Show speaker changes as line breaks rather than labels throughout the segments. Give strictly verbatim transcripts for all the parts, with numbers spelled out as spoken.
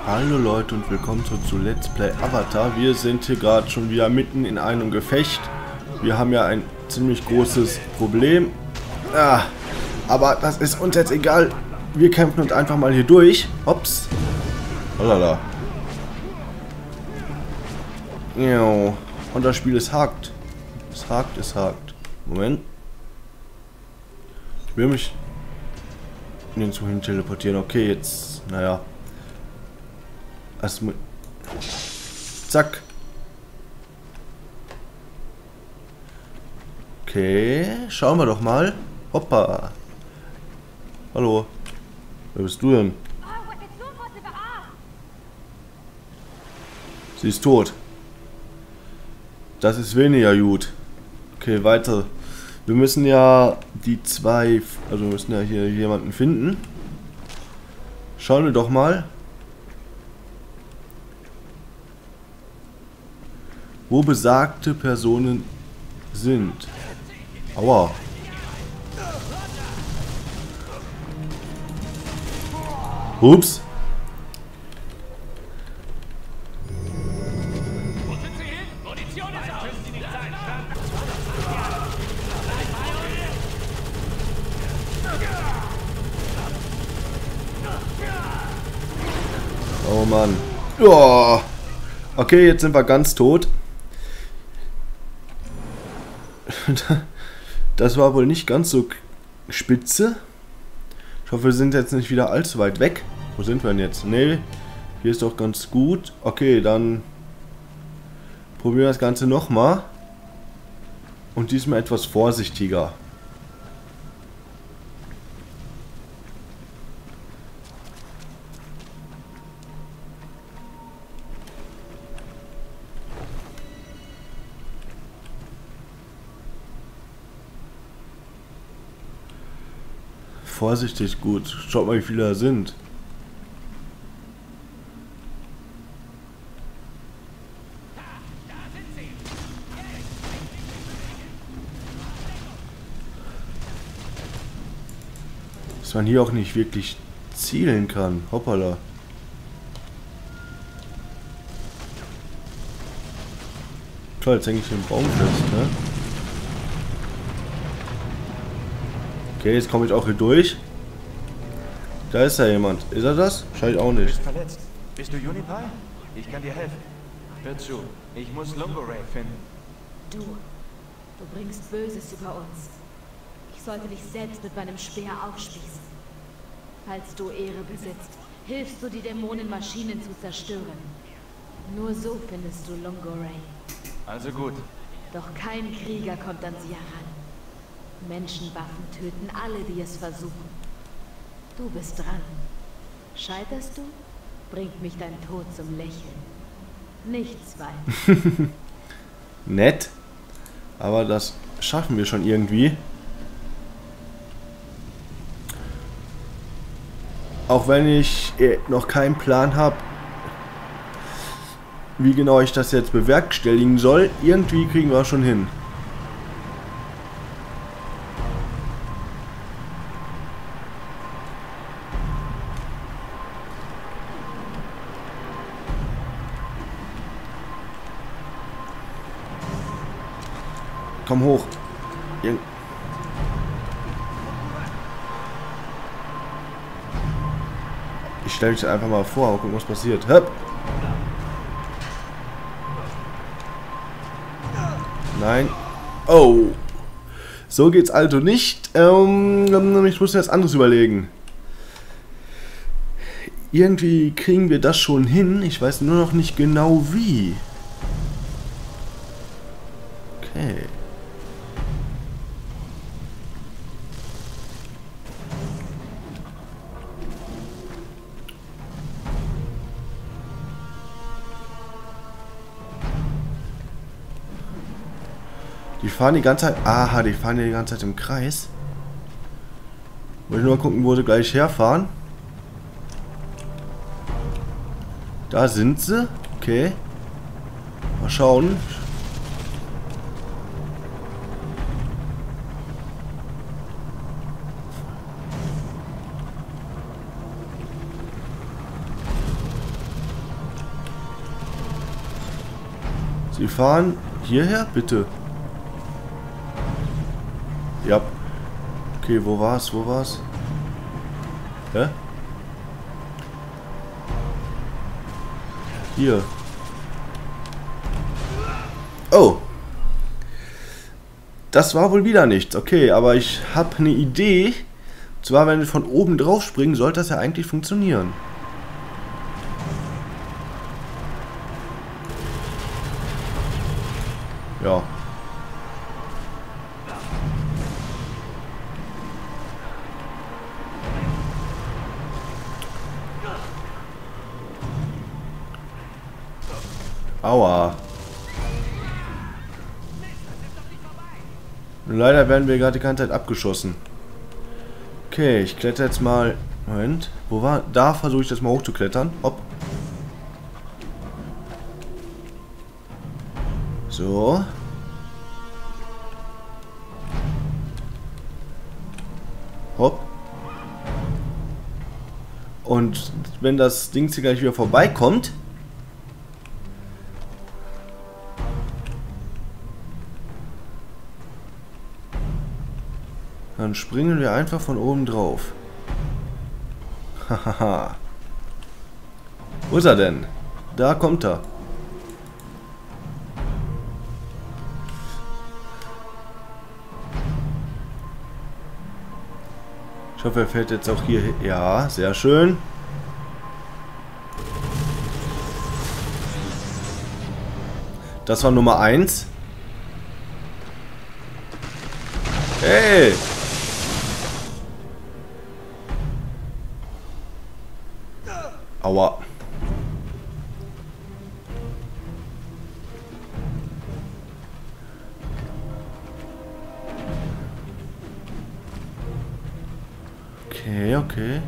Hallo Leute und willkommen zu, zu Let's Play Avatar. Wir sind hier gerade schon wieder mitten in einem Gefecht. Wir haben ja ein ziemlich großes Problem. Ah, aber das ist uns jetzt egal. Wir kämpfen uns einfach mal hier durch. Hops. Halala. Und das Spiel ist hakt. Es hakt, es hakt. Moment. Ich will mich nirgendwo hin teleportieren. Okay, jetzt, naja. Erstmal. Zack. Okay, schauen wir doch mal. Hoppa. Hallo. Wer bist du denn? Sie ist tot. Das ist weniger gut. Okay, weiter. Wir müssen ja die zwei, also wir müssen ja hier jemanden finden. Schauen wir doch mal. Wo besagte Personen sind. Aua. Ups. Oh Mann. Oh. Okay, jetzt sind wir ganz tot. Das war wohl nicht ganz so spitze. Ich hoffe, wir sind jetzt nicht wieder allzu weit weg. Wo sind wir denn jetzt? Nee, hier ist doch ganz gut. Okay, dann probieren wir das Ganze nochmal. Und diesmal etwas vorsichtiger. Vorsichtig gut. Schaut mal, wie viele da sind. Dass man hier auch nicht wirklich zielen kann. Hoppala. Toll, jetzt hänge ich den Baum fest, ne? Okay, jetzt komme ich auch hier durch. Da ist ja jemand. Ist er das? Scheint auch nicht.
Du bist verletzt. Bist du Unipai? Ich kann dir helfen. Hör zu, ich muss Lungoray finden.
Du, du bringst Böses über uns. Ich sollte dich selbst mit meinem Speer aufspießen. Falls du Ehre besitzt, hilfst du die Dämonenmaschinen zu zerstören. Nur so findest du Lungoray.
Also gut.
Doch kein Krieger kommt an sie heran. Menschenwaffen töten alle, die es versuchen. Du bist dran. Scheiterst du, bringt mich dein Tod zum Lächeln. Nichts weiter.
Nett. Aber das schaffen wir schon irgendwie. Auch wenn ich noch keinen Plan habe, wie genau ich das jetzt bewerkstelligen soll, irgendwie kriegen wir schon hin. Komm hoch. Ir ich stelle mich einfach mal vor und gucken, was passiert. Höp. Nein. Oh. So geht's also nicht. Ähm, ich muss mir jetzt anderes überlegen. Irgendwie kriegen wir das schon hin. Ich weiß nur noch nicht genau wie. Okay. Die fahren die ganze Zeit... Aha, die fahren die ganze Zeit im Kreis. Wollte nur mal gucken, wo sie gleich herfahren. Da sind sie. Okay. Mal schauen. Sie fahren hierher, bitte. Ja. Okay, wo war's? Wo war's? Hä? Hier. Oh. Das war wohl wieder nichts. Okay, aber ich habe eine Idee. Und zwar, wenn wir von oben drauf springen, sollte das ja eigentlich funktionieren. Ja. Aua. Leider werden wir gerade die ganze Zeit abgeschossen. Okay, ich kletter jetzt mal... Moment, wo war... Da versuche ich das mal hochzuklettern. Hopp. So. Hopp. Und wenn das Ding hier gleich wieder vorbeikommt... Dann springen wir einfach von oben drauf. Hahaha. Wo ist er denn? Da kommt er. Ich hoffe, er fährt jetzt auch hier hin. Ja, sehr schön. Das war Nummer eins. Hey! Aua. Okay, okay.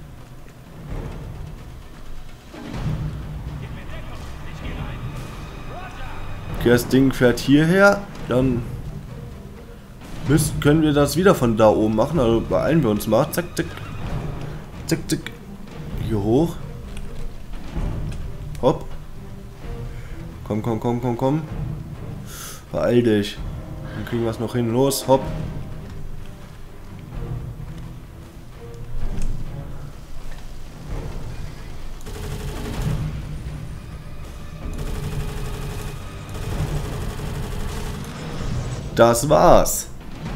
Okay, das Ding fährt hierher, dann müssen, können wir das wieder von da oben machen, also beeilen wir uns mal. Zack, zack. Zack, zack. Hier hoch. Hopp. Komm, komm, komm, komm, komm. Beeil dich. Dann kriegen wir es noch hin. Los, hopp. Das war's.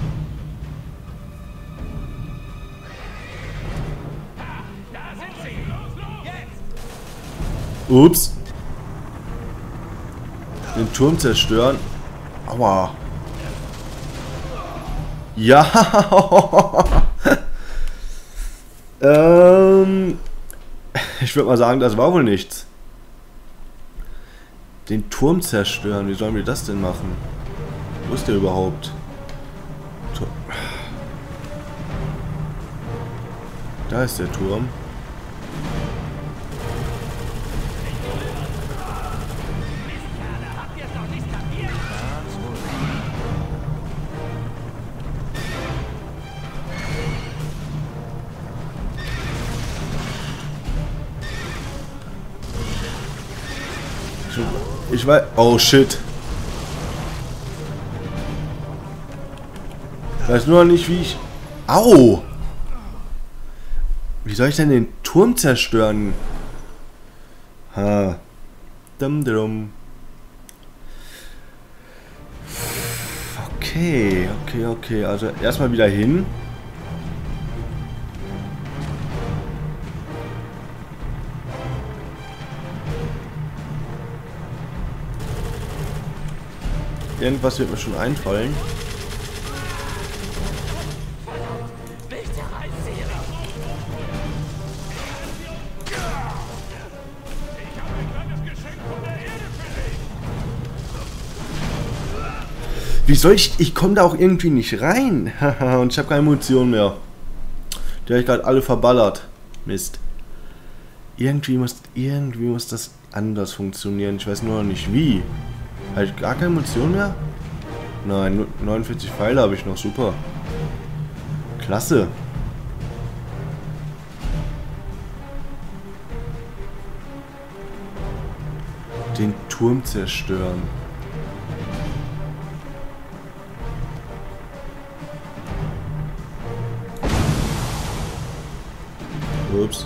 Ups. Den Turm zerstören. Aua. Ja. ähm. Ich würde mal sagen, das war wohl nichts. Den Turm zerstören. Wie sollen wir das denn machen? Wo ist der überhaupt? Da ist der Turm. Ich weiß... Oh, shit. Ich weiß nur noch nicht, wie ich... Au! Wie soll ich denn den Turm zerstören? Ha. Dum dum. Okay, okay, okay. Also erstmal wieder hin. Irgendwas wird mir schon einfallen. Wie soll ich... Ich komme da auch irgendwie nicht rein. Und ich habe keine Munition mehr. Die habe ich gerade alle verballert. Mist. Irgendwie muss, irgendwie muss das anders funktionieren. Ich weiß nur noch nicht wie. Habe ich gar keine Munition mehr? Nein, neunundvierzig Pfeile habe ich noch. Super. Klasse. Den Turm zerstören. Ups.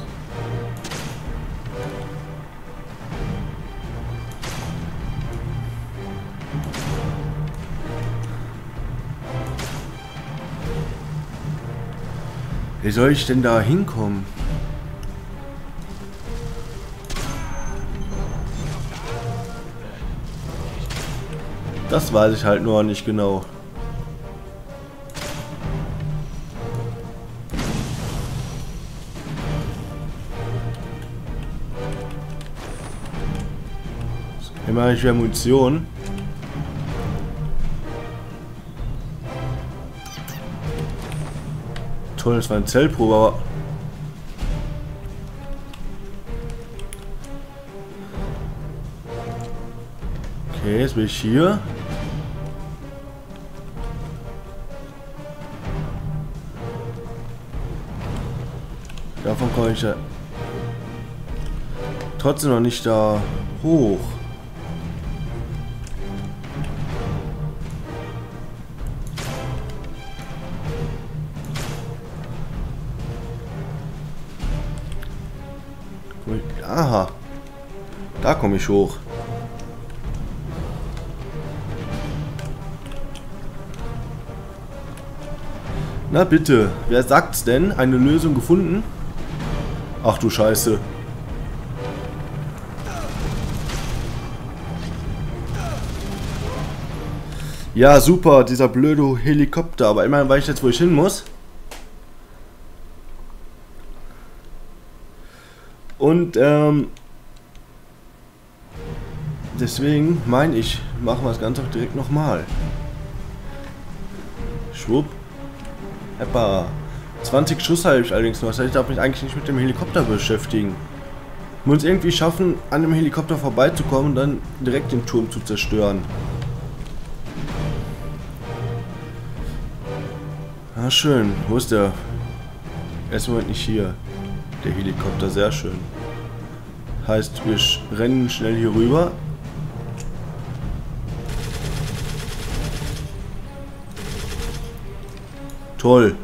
Wie soll ich denn da hinkommen? Das weiß ich halt nur nicht genau. Immerhin ich wieder Munition. Toll, das war ein Zellprobe, aber... Okay, jetzt bin ich hier. Davon komme ich ja trotzdem noch nicht da hoch. Aha, da komme ich hoch. Na bitte, wer sagt's denn? Eine Lösung gefunden? Ach du Scheiße. Ja, super, dieser blöde Helikopter. Aber immerhin weiß ich jetzt, wo ich hin muss. Und ähm, deswegen meine ich, machen wir das Ganze auch direkt nochmal. Schwupp. Heppa. zwanzig Schuss habe ich allerdings noch. Das heißt, ich darf mich eigentlich nicht mit dem Helikopter beschäftigen. Ich muss irgendwie schaffen, an dem Helikopter vorbeizukommen und dann direkt den Turm zu zerstören. Ah, schön. Wo ist der? Erstmal nicht hier. Der Helikopter, sehr schön. Heißt, wir rennen schnell hier rüber. Toll.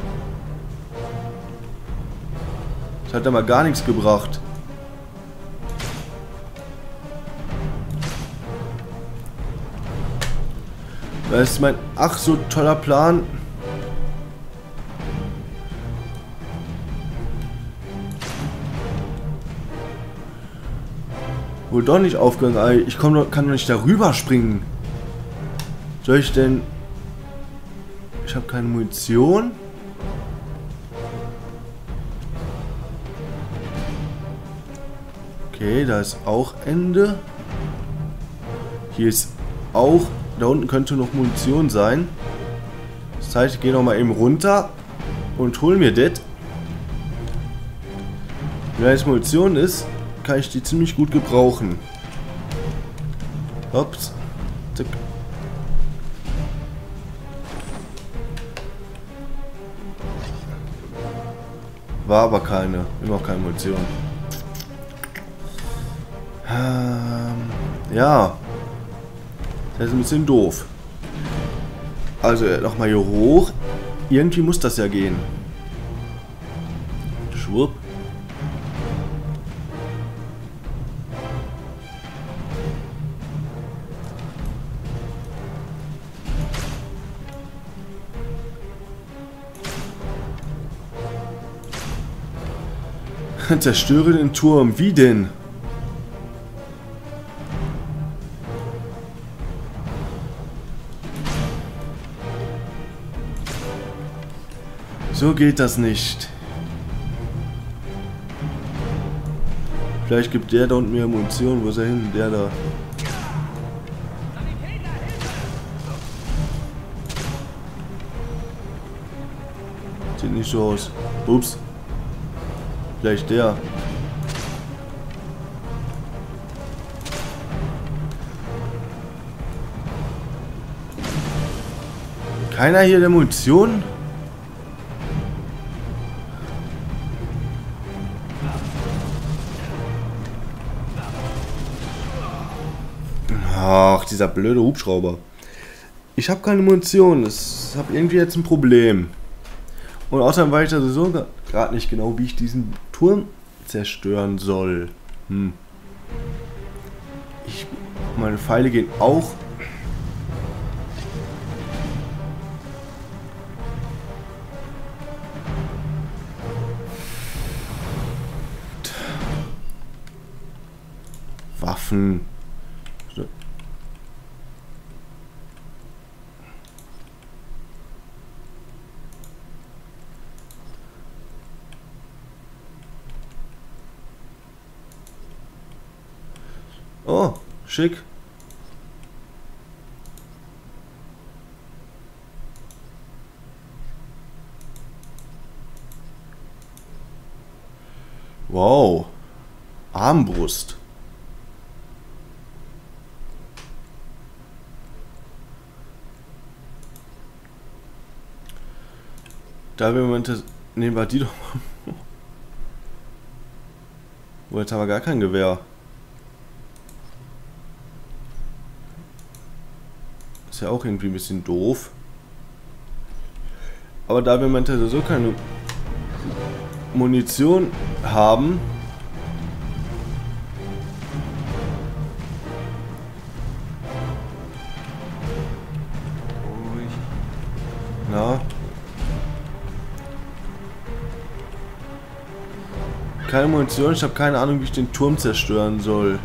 Das hat aber gar nichts gebracht. Das ist mein ach so toller Plan. Wohl doch nicht aufgegangen. Ich komm doch, kann doch nicht darüber springen. Soll ich denn... Ich habe keine Munition. Okay, da ist auch Ende. Hier ist auch... Da unten könnte noch Munition sein. Das heißt, ich gehe noch mal eben runter und hol mir das. Wenn es Munition ist, kann ich die ziemlich gut gebrauchen. Hops. Zack. War aber keine. Immer keine Munition. Ähm, ja. Das ist ein bisschen doof. Also nochmal hier hoch. Irgendwie muss das ja gehen. Schwupp. Zerstöre den Turm. Wie denn? So geht das nicht. Vielleicht gibt der da unten mehr Munition. Wo ist er hin? Der da. Sieht nicht so aus. Ups. Vielleicht der. Keiner hier der Munition? Ach, dieser blöde Hubschrauber. Ich habe keine Munition. Ich habe irgendwie jetzt ein Problem. Und außerdem weiß ich da sowieso gerade nicht genau, wie ich diesen Turm zerstören soll. Hm. Ich, meine Pfeile gehen auch. Waffen. Oh, schick. Wow. Armbrust. Da wir Momente nehmen wir die doch mal. Oh, jetzt haben wir gar kein Gewehr. Ist ja auch irgendwie ein bisschen doof. Aber da wir Momente so keine Munition haben, na, keine Munition, ich habe keine Ahnung, wie ich den Turm zerstören soll.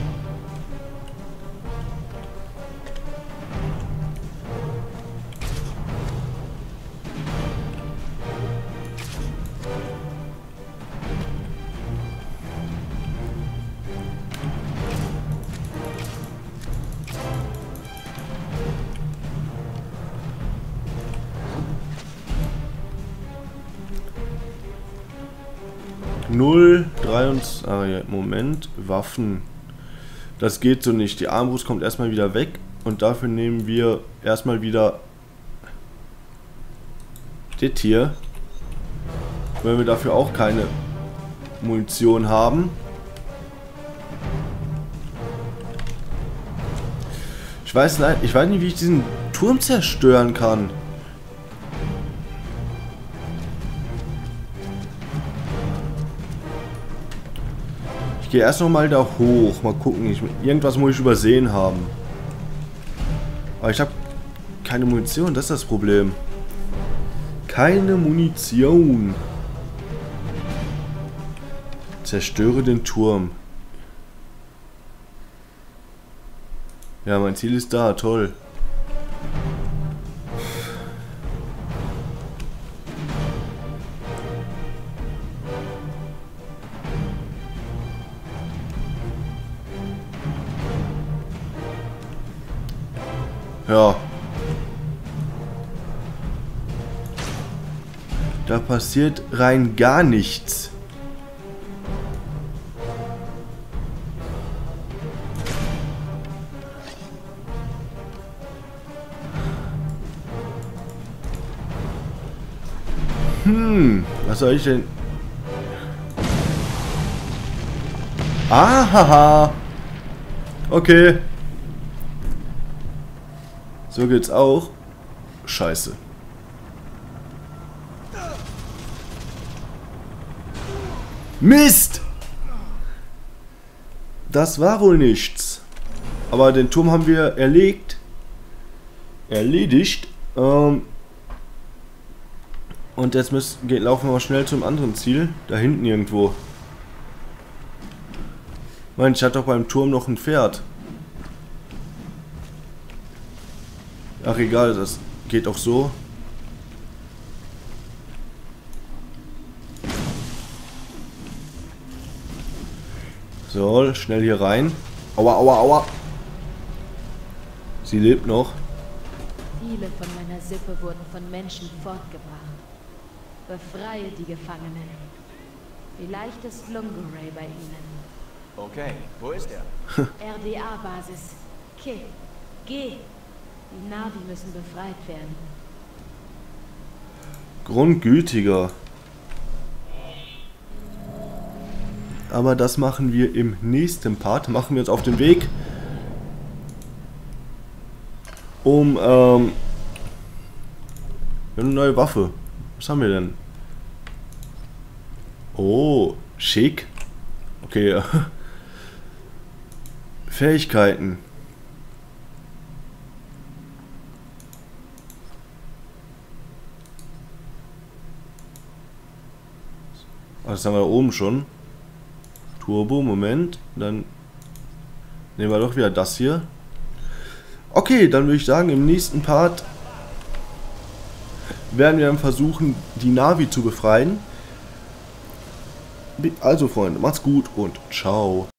null, drei und... Ah ja, Moment. Waffen. Das geht so nicht. Die Armbrust kommt erstmal wieder weg. Und dafür nehmen wir erstmal wieder... das hier. Weil wir dafür auch keine Munition haben. Ich weiß, nein, ich weiß nicht, wie ich diesen Turm zerstören kann. Ich gehe erst noch mal da hoch. Mal gucken. Ich, irgendwas muss ich übersehen haben. Aber ich habe keine Munition. Das ist das Problem. Keine Munition. Zerstöre den Turm. Ja, mein Ziel ist da. Toll. Ja. Da passiert rein gar nichts. Hm, was soll ich denn? Ahaha. Okay. So geht's auch. Scheiße. Mist! Das war wohl nichts. Aber den Turm haben wir erlegt. Erledigt. Ähm Und jetzt müssen, geht, laufen wir schnell zum anderen Ziel. Da hinten irgendwo. Mensch, ich hatte doch beim Turm noch ein Pferd. Ach egal, das geht auch so. So, schnell hier rein. Aua, aua, aua. Sie lebt noch.
Viele von meiner Sippe wurden von Menschen fortgebracht. Befreie die Gefangenen. Vielleicht ist Lunguray bei ihnen.
Okay, wo ist er?
R D A-Basis. Ke. Geh. Die Na'vi müssen befreit werden.
Grundgütiger. Aber das machen wir im nächsten Part. Machen wir uns auf den Weg. Um, ähm... wir haben eine neue Waffe. Was haben wir denn? Oh, Schick. Okay. Fähigkeiten. Das haben wir da oben schon. Turbo, Moment. Dann nehmen wir doch wieder das hier. Okay, dann würde ich sagen, im nächsten Part werden wir dann versuchen, die Navi zu befreien. Also Freunde, macht's gut und ciao.